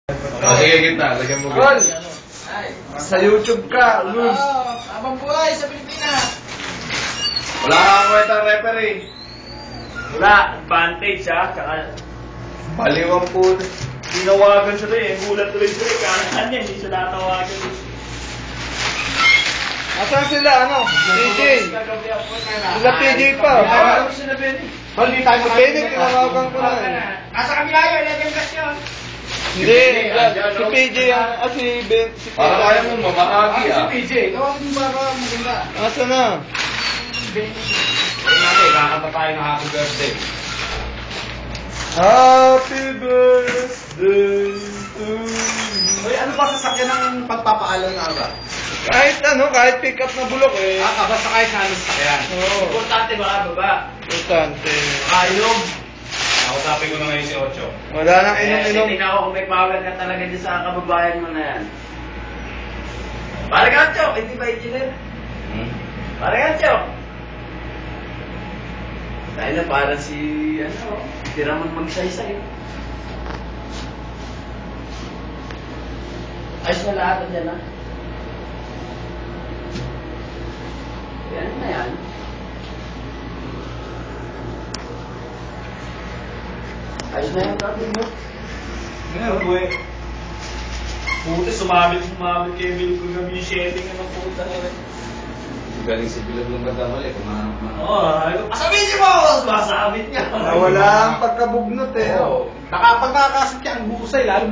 Sige, gitna. Lagyan mo Gol! gitna. Sa YouTube ka, Luz. Habang buhay sa Pilipinas. Wala kang kwentang referee. Wala, advantage ha. Tsaka, Baliwang po. tinawagan siya rin. Gulat tuloy siya. Kanahan niya, hindi siya natawagan. Asan sila, ano? PJ. Sila PJ pa. Ano sila, Benny? Hindi tayo Benny, tinawagan ko na. Nasa kabila yun, nag-invest yun. Hindi, si PJ ang, si Ben, si Para kaya mo mamahagi Si ah. PJ, tawagin mo ba maganda? Asa na? Ayun natin, kakanta tayo ng happy birthday. Happy birthday to you. Uy, ano ba sasakyan ng pagpapaalam na ba? Kahit ano, kahit pick up na bulok eh. Basta kahit sa anong sasakyan. Oo, Importante ba, baba? importante. Ayog. Nakutapin ko na ngayon si Ocho. Wala nang inom-inom. Tingnan ko kung may power ka talaga dyan sa kababayan mo na yan. Parang ka, Chok. Hindi ba engineer? Parang ka, Chok. Dahil na parang si, ano, tira mo magsaysay. Ayos na lahat dyan, ha? Yan na yan. Ayos na yan natin mo. Ngayon, buwe. Puti, sumabit kay Will ko gabi yung shedding ng puta na rin. Galing si Bilog ng Batamali. Kumahanap na. Oo, sabihin niyo mo! Masabit niya. Wala ang pagkabugnot eh. Oo. Nakapagkakasit ka ang husay, lalo